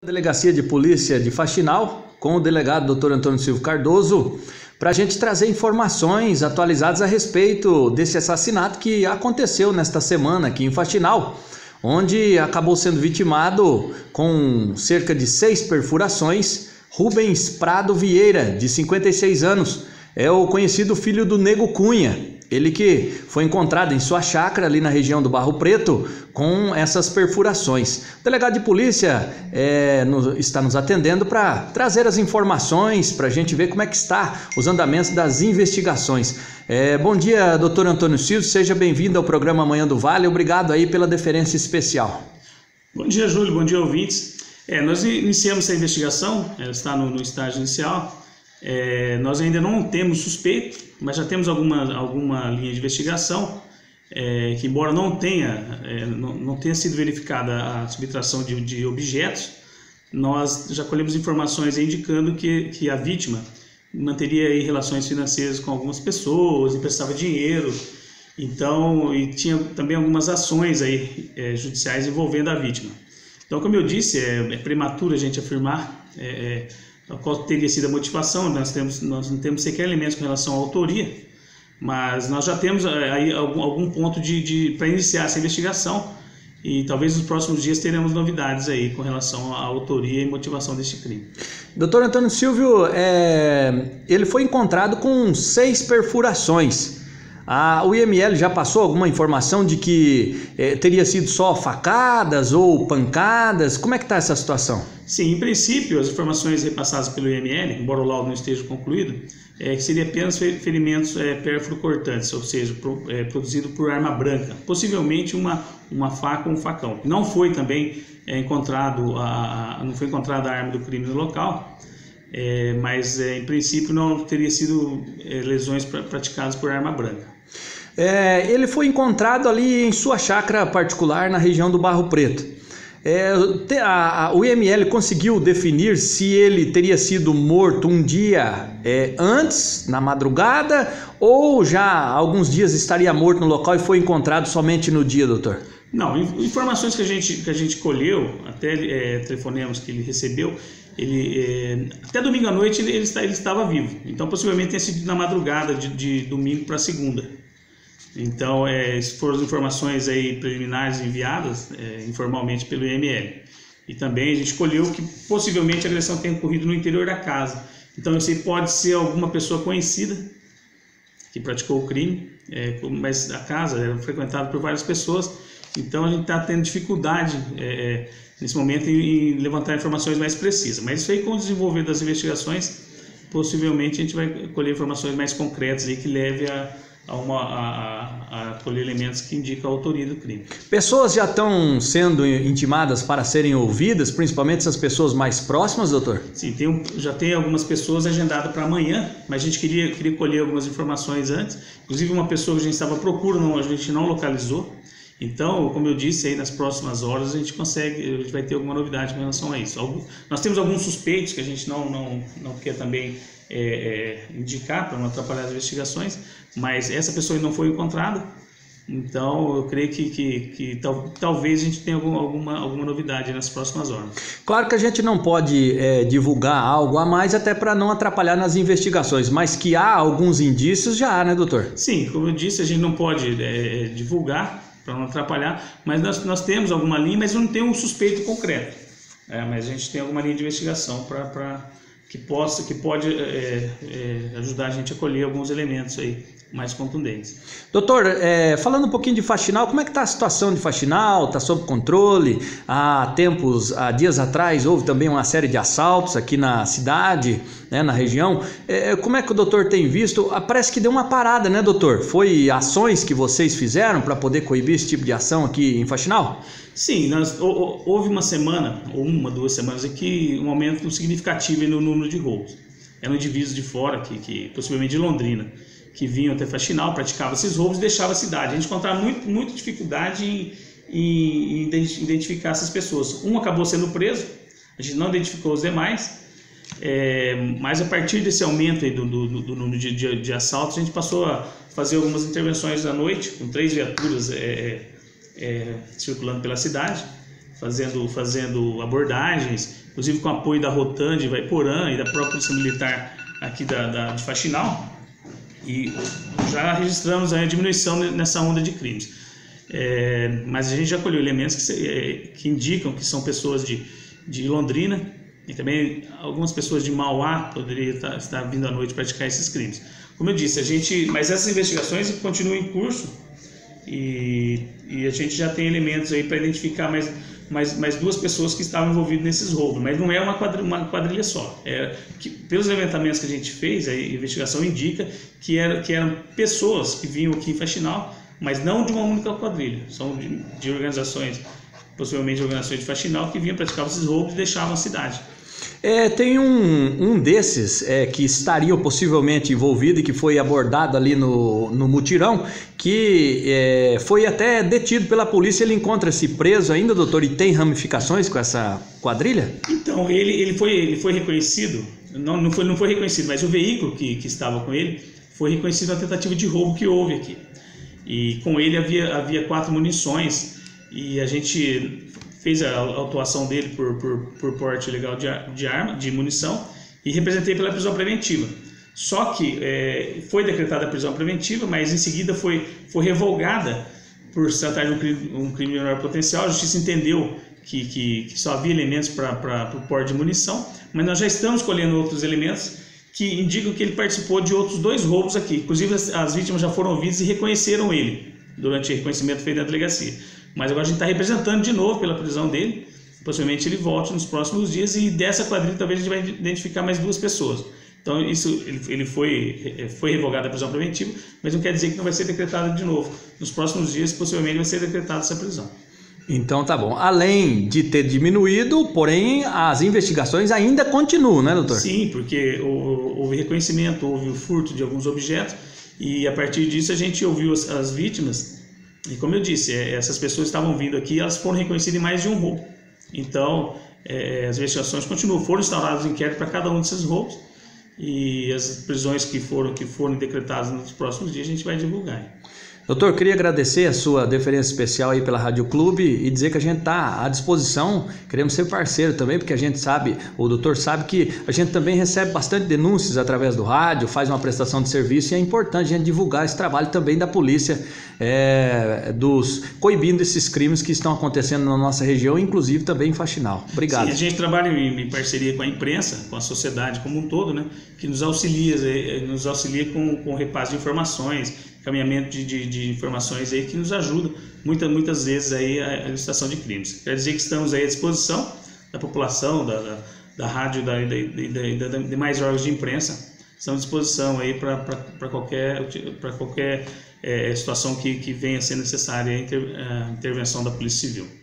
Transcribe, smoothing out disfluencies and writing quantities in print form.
Delegacia de Polícia de Faxinal, com o delegado Dr. Antônio Silvio Cardoso, para a gente trazer informações atualizadas a respeito desse assassinato que aconteceu nesta semana aqui em Faxinal, onde acabou sendo vitimado com cerca de 6 perfurações Rubens Prado Vieira, de 56 anos, é o conhecido filho do Nego Cunha. Ele que foi encontrado em sua chácara ali na região do Barro Preto com essas perfurações. O delegado de polícia está nos atendendo para trazer as informações, para a gente ver como é que está os andamentos das investigações. Bom dia, doutor Antônio Silvio, seja bem-vindo ao programa Manhã do Vale, obrigado aí pela deferência especial. Bom dia, Júlio, bom dia, ouvintes. Nós iniciamos essa investigação, está no estágio inicial. Nós ainda não temos suspeito, mas já temos alguma linha de investigação, que embora não tenha sido verificada a subtração de objetos, nós já colhemos informações indicando que a vítima manteria aí relações financeiras com algumas pessoas, emprestava dinheiro, então, e tinha também algumas ações aí, judiciais envolvendo a vítima. Então, como eu disse, é prematuro a gente afirmar qual teria sido a motivação. Nós não temos sequer elementos com relação à autoria, mas nós já temos aí algum ponto para iniciar essa investigação e talvez nos próximos dias teremos novidades aí com relação à autoria e motivação deste crime. Doutor Antônio Silvio, ele foi encontrado com 6 perfurações. O IML já passou alguma informação de que teria sido só facadas ou pancadas? Como é que está essa situação? Sim, em princípio, as informações repassadas pelo IML, embora o laudo não esteja concluído, que seria apenas ferimentos pérfuro-cortantes, ou seja, produzido por arma branca, possivelmente uma faca ou um facão. Não foi também não foi encontrada a arma do crime no local, mas em princípio não teria sido lesões praticadas por arma branca. Ele foi encontrado ali em sua chácara particular na região do Barro Preto. O IML conseguiu definir se ele teria sido morto um dia antes, na madrugada, ou já há alguns dias estaria morto no local e foi encontrado somente no dia, doutor? Não, informações que a gente colheu, até telefonemas que ele recebeu, até domingo à noite ele estava vivo, então possivelmente tenha sido na madrugada de domingo para segunda. Então, foram as informações aí preliminares enviadas informalmente pelo IML. E também a gente colheu que possivelmente a agressão tenha ocorrido no interior da casa. Então, isso aí pode ser alguma pessoa conhecida que praticou o crime, mas a casa era frequentada por várias pessoas. Então, a gente está tendo dificuldade nesse momento em levantar informações mais precisas. Mas isso aí, com o desenvolver das investigações, possivelmente a gente vai colher informações mais concretas aí que leve a colher elementos que indicam a autoria do crime. Pessoas já estão sendo intimadas para serem ouvidas, principalmente essas pessoas mais próximas, doutor? Sim, já tem algumas pessoas agendadas para amanhã, mas a gente queria colher algumas informações antes. Inclusive uma pessoa que a gente estava procurando, a gente não localizou. Então, como eu disse, aí nas próximas horas a gente vai ter alguma novidade com relação a isso. Nós temos alguns suspeitos que a gente não quer também indicar para não atrapalhar as investigações, mas essa pessoa não foi encontrada, então eu creio que talvez a gente tenha alguma novidade nas próximas horas. Claro que a gente não pode divulgar algo a mais até para não atrapalhar nas investigações, mas que há alguns indícios já há, né, doutor? Sim, como eu disse, a gente não pode divulgar para não atrapalhar, mas nós temos alguma linha, mas não tem um suspeito concreto, mas a gente tem alguma linha de investigação que pode ajudar a gente a colher alguns elementos aí mais contundentes. Doutor, falando um pouquinho de Faxinal, como é que está a situação de Faxinal? Está sob controle? Há dias atrás, houve também uma série de assaltos aqui na cidade, né, na região. Como é que o doutor tem visto? Parece que deu uma parada, né, doutor? Foi ações que vocês fizeram para poder coibir esse tipo de ação aqui em Faxinal? Sim, houve uma semana, ou 2 semanas aqui, um aumento significativo no número de roubos. Eram indivíduos de fora, possivelmente de Londrina, que vinham até Faxinal, praticavam esses roubos e deixavam a cidade. A gente encontrava muita dificuldade em identificar essas pessoas. Um acabou sendo preso, a gente não identificou os demais, mas a partir desse aumento aí do número de assaltos, a gente passou a fazer algumas intervenções à noite, com 3 viaturas circulando pela cidade, fazendo abordagens, inclusive com apoio da Rotan de Ivaiporã e da própria Polícia Militar aqui de Faxinal, e já registramos a diminuição nessa onda de crimes. Mas a gente já colheu elementos que indicam que são pessoas de Londrina e também algumas pessoas de Mauá poderiam estar vindo à noite praticar esses crimes. Como eu disse, mas essas investigações continuam em curso e a gente já tem elementos aí para identificar mais 2 pessoas que estavam envolvidas nesses roubos, mas não é uma quadrilha só. Pelos levantamentos que a gente fez, a investigação indica que eram pessoas que vinham aqui em Faxinal, mas não de uma única quadrilha, são de organizações, possivelmente organizações de Faxinal, que vinham praticar esses roubos e deixavam a cidade. Tem um desses que estaria possivelmente envolvido e que foi abordado ali no mutirão, que foi até detido pela polícia. Ele encontra-se preso ainda, doutor, e tem ramificações com essa quadrilha? Então, ele foi reconhecido, não foi reconhecido, mas o veículo que estava com ele foi reconhecido na tentativa de roubo que houve aqui. E com ele havia 4 munições e a gente fez a autuação dele por porte ilegal de munição e representei pela prisão preventiva. Só que foi decretada a prisão preventiva, mas em seguida foi revogada por se tratar de um crime de menor potencial. A justiça entendeu que só havia elementos para o porte de munição, mas nós já estamos colhendo outros elementos que indicam que ele participou de outros 2 roubos aqui. Inclusive as vítimas já foram ouvidas e reconheceram ele durante o reconhecimento feito na delegacia. Mas agora a gente está representando de novo pela prisão dele. Possivelmente ele volte nos próximos dias e dessa quadrilha talvez a gente vai identificar mais 2 pessoas. Então ele foi revogada a prisão preventiva, mas não quer dizer que não vai ser decretada de novo. Nos próximos dias possivelmente vai ser decretada essa prisão. Então tá bom. Além de ter diminuído, porém as investigações ainda continuam, né, doutor? Sim, porque houve reconhecimento, houve o furto de alguns objetos e a partir disso a gente ouviu as vítimas. E como eu disse, essas pessoas estavam vindo aqui, elas foram reconhecidas em mais de um roubo. Então, as investigações continuam. Foram instaurados inquéritos para cada um desses roubos e as prisões que forem decretadas nos próximos dias a gente vai divulgar. Doutor, queria agradecer a sua deferência especial aí pela Rádio Clube e dizer que a gente está à disposição, queremos ser parceiro também, porque a gente sabe, o doutor sabe que a gente também recebe bastante denúncias através do rádio, faz uma prestação de serviço e é importante a gente divulgar esse trabalho também da polícia, coibindo esses crimes que estão acontecendo na nossa região, inclusive também em Faxinal. Obrigado. Sim, a gente trabalha em parceria com a imprensa, com a sociedade como um todo, né, que nos auxilia com repasse de informações, caminhamento de informações aí que nos ajuda muitas vezes aí a ilustração de crimes. Quer dizer que estamos aí à disposição da população, da rádio e da demais órgãos de imprensa. Estamos à disposição aí para qualquer situação que venha a ser necessária a intervenção da Polícia Civil.